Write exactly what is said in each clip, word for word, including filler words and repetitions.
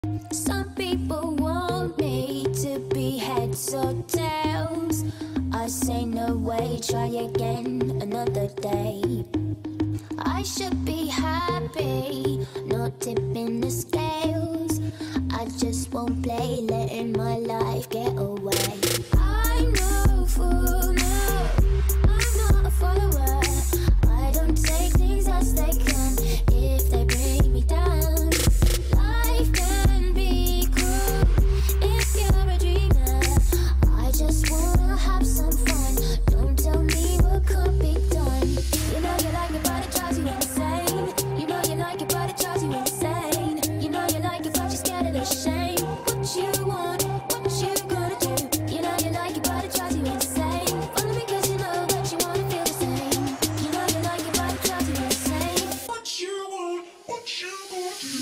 Some people want me to be heads or tails. I say no way, try again another day. I should be happy, not tipping the scales. I just won't play, letting my life get away. I'm no fool, no, I'm not a follower. I don't take things as they come if they bring me down. Life can be cruel if you're a dreamer. I just wanna have some fun, don't tell me what could be done. You know you like it but it drives you insane. You know you like it but it drives you insane. You know you like it but you're scared of the shame. What you want, what you gonna do? You know you like it but it drives you insane. Only because you know that you wanna feel the same. You know you like it but it drives you insane. What you want, what you gonna do?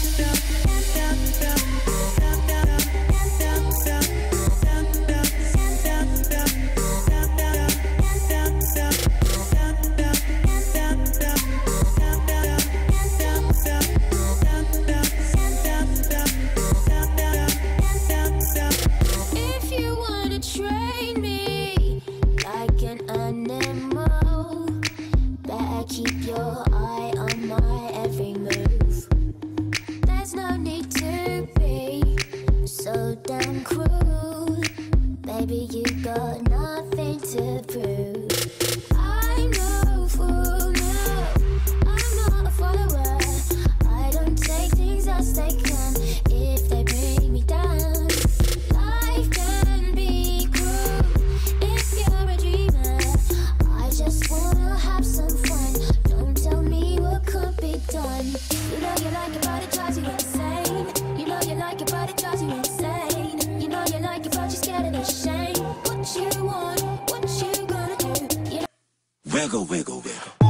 If you wanna train me like an animal, better keep your eye on my every move. There's no need to be so damn cruel. Baby, you got nothing to prove. I'm no fool, no, I'm not a follower. I don't take things as they come if they bring me down. Life can be cruel if you're a dreamer. I just wanna have some fun, don't tell me what could be done. You know you like it but it drives you insane. You know you like it but it drives you insane. You know you like it but you're scared of the shame. What you want, what you gonna do? You know Wiggle, wiggle, wiggle.